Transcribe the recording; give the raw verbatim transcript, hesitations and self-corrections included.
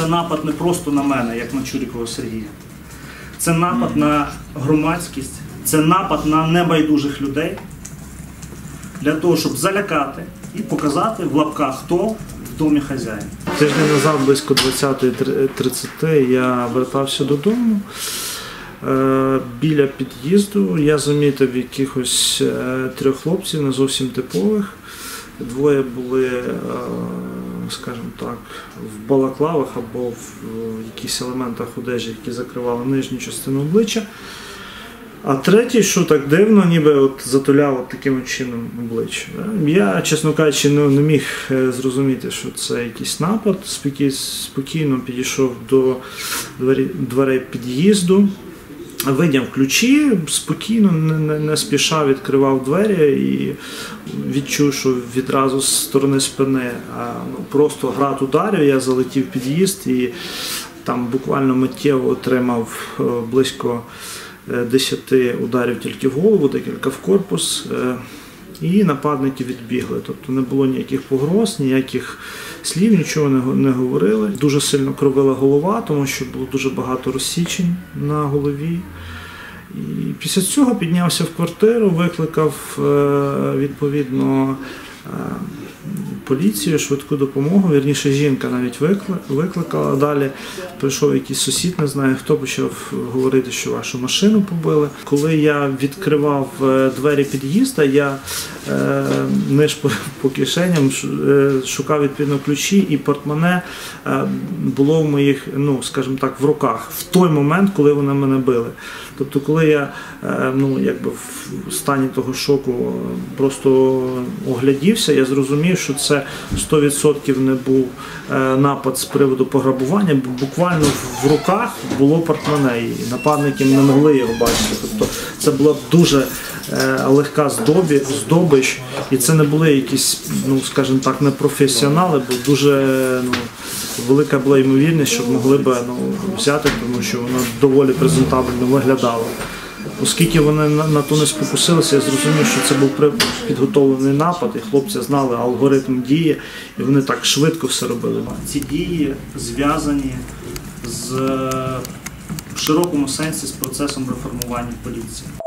це напад не просто на мене, як на Чурікова Сергія. Це напад на громадськість, це напад на небайдужих людей для того, щоб залякати і показати в лапках, хто в домі хазяїн. Тиждень назад, близько двадцятої тридцяти, я вертався додому. Біля під'їзду я замітив якихось трьох хлопців, не зовсім типових. Двоє були, скажімо так, в балаклавах або в якихось елементах одежі, які закривали нижню частину обличчя. А третій, що так дивно, ніби от затуляв от таким чином обличчя. Я, чесно кажучи, не, не міг зрозуміти, що це якийсь напад. Спокійно підійшов до двері, дверей під'їзду, вийняв ключі, спокійно, не, не спіша відкривав двері і відчув, що відразу з сторони спини а, ну, просто град ударів, я залетів в під'їзд і там буквально миттєво отримав близько десяти ударів тільки в голову, декілька в корпус, і нападники відбігли. Тобто не було ніяких погроз, ніяких слів, нічого не говорили. Дуже сильно кровила голова, тому що було дуже багато розсічень на голові. І після цього піднявся в квартиру, викликав відповідно поліцію, швидку допомогу, вірніше жінка навіть викликала. Далі прийшов якийсь сусід, не знаю хто, почав говорити, що вашу машину побили. Коли я відкривав двері під'їзду, я е, ниж по, по кишеням шукав відповідно ключі, і портмоне е, було в моїх, ну, скажімо так, в руках в той момент, коли вони мене били. Тобто, коли я е, ну, якби в стані того шоку просто оглядівся, я зрозумів, що це сто відсотків не був е, напад з приводу пограбування, бо буквально в руках було портмоне, і нападники не могли його бачити. Тобто це була дуже е, легка здобі, здобич, і це не були якісь, ну, скажімо так, непрофесіонали, бо дуже ну, велика була ймовірність, щоб могли б ну, взяти, тому що воно доволі презентабельно виглядало. Оскільки вони на то не спокусилися, я зрозумів, що це був підготовлений напад, і хлопці знали алгоритм дії, і вони так швидко все робили. Ці дії зв'язані з, в широкому сенсі з процесом реформування поліції.